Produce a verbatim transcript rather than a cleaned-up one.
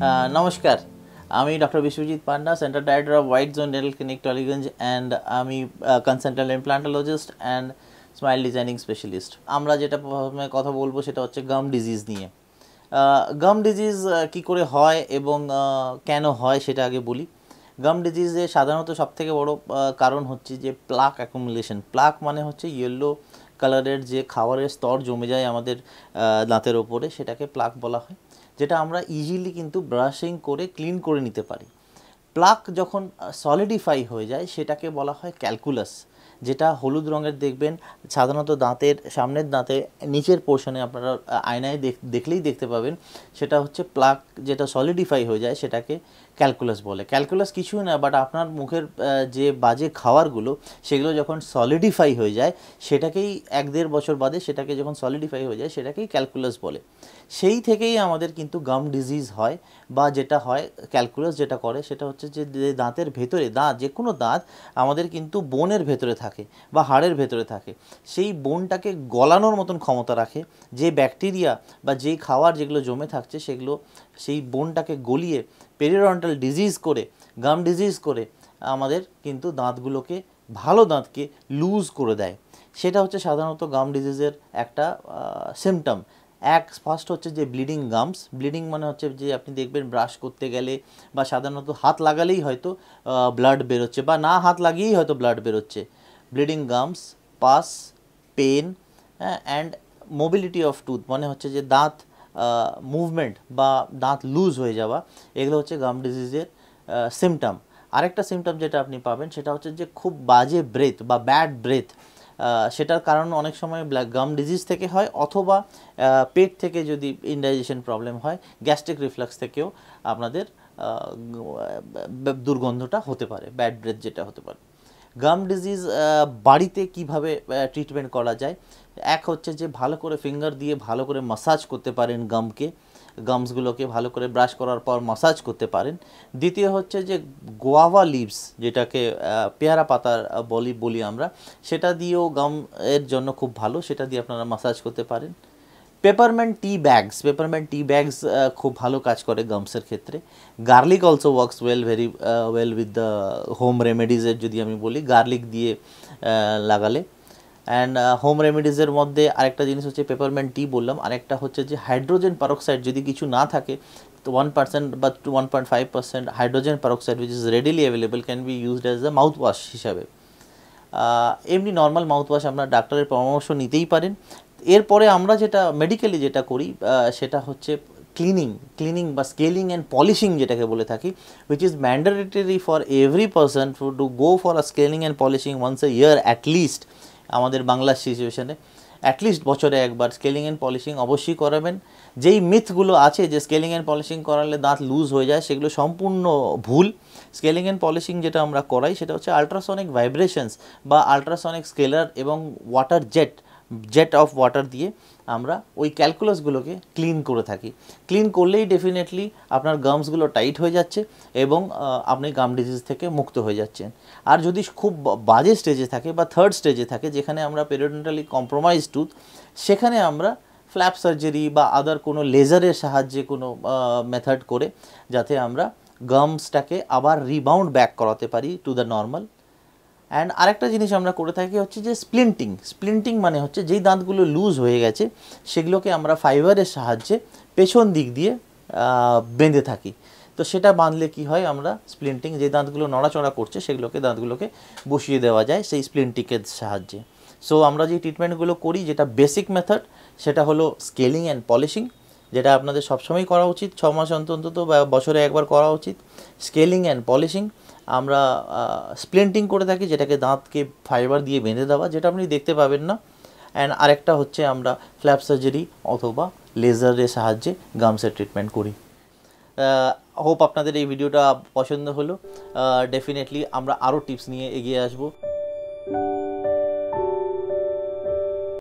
আহ, নমস্কার, আমি doctor Biswajit Panda, centre director of white zone dental clinic Tollygunge, and আমি consultant implantologist and smile designing specialist. আমরা যেটা প্রথমে কথা বলবো সেটা হচ্ছে গাম ডিজিজ নিয়ে। গাম ডিজিজ কী করে হয় এবং কেন হয় সেটা আগে বলি। গাম ডিজিজে সাধারণত সবথেকে বড় কারণ হচ্ছে যে প্লাক অ্যাকুমুলেশন। প্লাক মানে হচ্ছে ইয়েলো কালারের যে খাবারের স্তর জমে যায় আমাদের দাঁতের ওপরে, সেটাকে প্লাক বলা হয়, যেটা আমরা ইজিলি কিন্তু ব্রাশিং করে ক্লিন করে নিতে পারি। প্লাক যখন সলিডিফাই হয়ে যায় সেটাকে বলা হয় ক্যালকুলাস, যেটা হলুদ রঙের দেখবেন সাধারণত দাঁতের সামনের দাঁতে নিচের পোর্শনে আপনারা আয়নায় দেখলেই দেখতে পাবেন। সেটা হচ্ছে প্লাক যেটা সলিডিফাই হয়ে যায় সেটাকে ক্যালকুলাস বলে। ক্যালকুলাস কিছুই না, বাট আপনার মুখের যে বাজে খাবারগুলো সেগুলো যখন সলিডিফাই হয়ে যায় সেটাকেই এক দেড় বছর বাদে সেটাকে যখন সলিডিফাই হয়ে যায় সেটাকেই ক্যালকুলাস বলে। সেই থেকেই আমাদের কিন্তু গাম ডিজিজ হয়, বা যেটা হয় ক্যালকুলাস যেটা করে সেটা হচ্ছে যে দাঁতের ভেতরে, দাঁত যে কোনো দাঁত আমাদের কিন্তু বোনের ভেতরে থাকে বা হাড়ের ভেতরে থাকে, সেই বোনটাকে গলানোর মতন ক্ষমতা রাখে। যে ব্যাকটেরিয়া বা যেই খাবার যেগুলো জমে থাকছে সেগুলো সেই বোনটাকে গলিয়ে পেরিওডন্টাল ডিজিজ করে, গাম ডিজিজ করে আমাদের কিন্তু দাঁতগুলোকে, ভালো দাঁতকে লুজ করে দেয়। সেটা হচ্ছে সাধারণত গাম ডিজিজের একটা সিমটম। এক ফার্স্ট হচ্ছে যে ব্লিডিং গামস। ব্লিডিং মানে হচ্ছে যে আপনি দেখবেন ব্রাশ করতে গেলে বা সাধারণত হাত লাগালেই হয়তো ব্লাড বেরোচ্ছে, বা না হাত লাগিয়েই হয়তো ব্লাড বেরোচ্ছে। ব্লিডিং গামস, পাস, পেন, হ্যাঁ, অ্যান্ড মোবিলিটি অফ টুথ মানে হচ্ছে যে দাঁত মুভমেন্ট বা দাঁত লুজ হয়ে যাওয়া, এগুলো হচ্ছে গাম ডিজিজের সিমটম। আরেকটা সিমটম যেটা আপনি পাবেন সেটা হচ্ছে যে খুব বাজে ব্রেথ বা ব্যাড ব্রেথ। সেটার কারণ অনেক সময় গাম ডিজিজ থেকে হয়, অথবা পেট থেকে যদি ইনডাইজেশন প্রবলেম হয়, গ্যাস্ট্রিক রিফ্লাক্স থেকেও আপনাদের দুর্গন্ধটা হতে পারে, ব্যাড ব্রেথ যেটা হতে পারে। গাম ডিজিজ বাড়িতে কিভাবে ট্রিটমেন্ট করা যায়? এক হচ্ছে যে ভালো করে ফিঙ্গার দিয়ে ভালো করে মাসাজ করতে পারেন গামকে, গামসগুলোকে ভালো করে ব্রাশ করার পর মাসাজ করতে পারেন। দ্বিতীয় হচ্ছে যে গোয়াভা লিভস, যেটাকে পেয়ারা পাতার বলি বলি আমরা, সেটা দিয়েও গাম এর জন্য খুব ভালো, সেটা দিয়ে আপনারা মাসাজ করতে পারেন। Peppermint tea bags, peppermint tea bags খুব ভালো কাজ করে গামসের ক্ষেত্রে। Garlic also works well, very well with the home রেমেডিজের যদি আমি বলি, গার্লিক দিয়ে লাগালে। অ্যান্ড হোম রেমেডিজের মধ্যে আরেকটা জিনিস হচ্ছে পেপারমেন্ট টি বললাম, আরেকটা হচ্ছে যে হাইড্রোজেন পারক্সাইড যদি কিছু না থাকে তো ওয়ান পার্সেন্ট বা two one point five percent hydrogen peroxide which is readily available can be used as the mouth wash হিসাবে। এমনি নর্মাল মাউথ ওয়াশ আপনার ডাক্তারের পরামর্শ নিতেই পারেন। এরপরে আমরা যেটা মেডিকেলি যেটা করি সেটা হচ্ছে ক্লিনিং ক্লিনিং বা স্কেলিং অ্যান্ড পলিশিং যেটাকে বলে থাকি, which is mandatory for every person to go for a scaling and polishing once a year at least. আমাদের বাংলার সিচুয়েশনে অ্যাটলিস্ট বছরে একবার স্কেলিং অ্যান্ড পলিশিং অবশ্যই করাবেন। যেই মিথগুলো আছে যে স্কেলিং অ্যান্ড পলিশিং করালে দাঁত লুজ হয়ে যায়, সেগুলো সম্পূর্ণ ভুল। স্কেলিং অ্যান্ড পলিশিং যেটা আমরা করাই সেটা হচ্ছে আলট্রাসনিক ভাইব্রেশনস বা আলট্রাসনিক স্কেলার এবং water jet jet of water দিয়ে আমরা ওই ক্যালকুলাসগুলোকে ক্লিন করে থাকি। ক্লিন করলেই ডেফিনেটলি আপনার গামসগুলো টাইট হয়ে যাচ্ছে এবং আপনি গাম ডিজিজ থেকে মুক্ত হয়ে যাচ্ছেন। আর যদি খুব বাজে স্টেজে থাকে বা থার্ড স্টেজে থাকে, যেখানে আমরা পেরিওডন্টালি কম্প্রোমাইজ টুথ, সেখানে আমরা ফ্ল্যাপ সার্জারি বা আদার কোনো লেজারের সাহায্যে কোনো মেথড করে যাতে আমরা গামসটাকে আবার রিবাউন্ড ব্যাক করাতে পারি টু দ্য নর্মাল। অ্যান্ড আরেকটা জিনিস আমরা করে থাকি হচ্ছে যে স্প্লিন্টিং। স্প্লিন্টিং মানে হচ্ছে যেই দাঁতগুলো লুজ হয়ে গেছে সেগুলোকে আমরা ফাইবারের সাহায্যে পেছন দিক দিয়ে বেঁধে থাকি। তো সেটা বাঁধলে কি হয়, আমরা স্প্লিন্টিং, যে দাঁতগুলো নড়াচড়া করছে সেগুলোকে দাঁতগুলোকে বসিয়ে দেওয়া যায় সেই স্প্লিন্টিংয়ের সাহায্যে। সো আমরা যে ট্রিটমেন্টগুলো করি, যেটা বেসিক মেথড, সেটা হলো স্কেলিং অ্যান্ড পলিশিং, যেটা আপনাদের সবসময় করা উচিত, ছ মাস অন্তত অন্তত বা বছরে একবার করা উচিত। স্কেলিং অ্যান্ড পলিশিং, আমরা স্প্লিন্টিং করে থাকি, যেটাকে দাঁতকে ফাইবার দিয়ে বেঁধে দেওয়া, যেটা আপনি দেখতে পাবেন না। অ্যান্ড আরেকটা হচ্ছে আমরা ফ্ল্যাপ সার্জারি অথবা লেজারের সাহায্যে গামসের ট্রিটমেন্ট করি। হোপ আপনাদের এই ভিডিওটা পছন্দ হলো। ডেফিনেটলি আমরা আরও টিপস নিয়ে এগিয়ে আসবো।